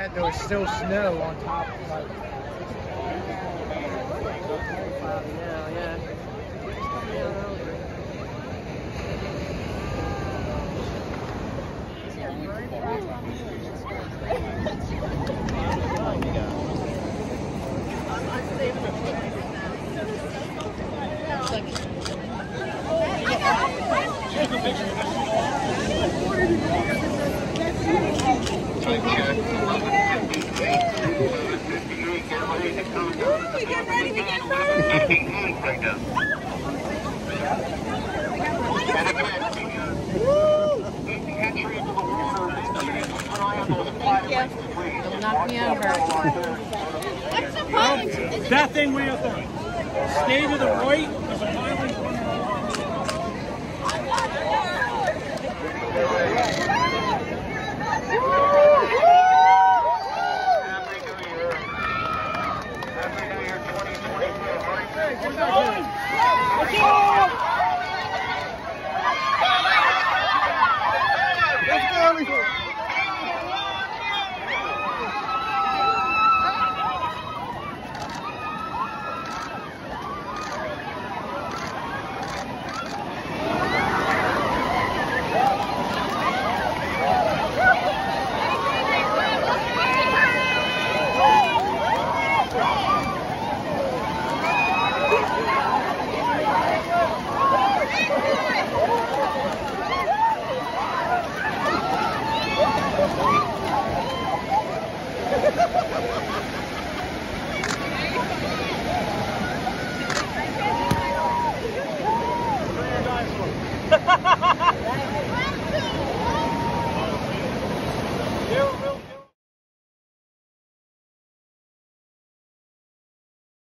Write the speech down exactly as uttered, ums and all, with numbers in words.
that, there was still snow on top. Like, cloudy now, yeah. We get ready, we get ready! Thank you. Don't knock me over. That thing way up there. Stay to the right.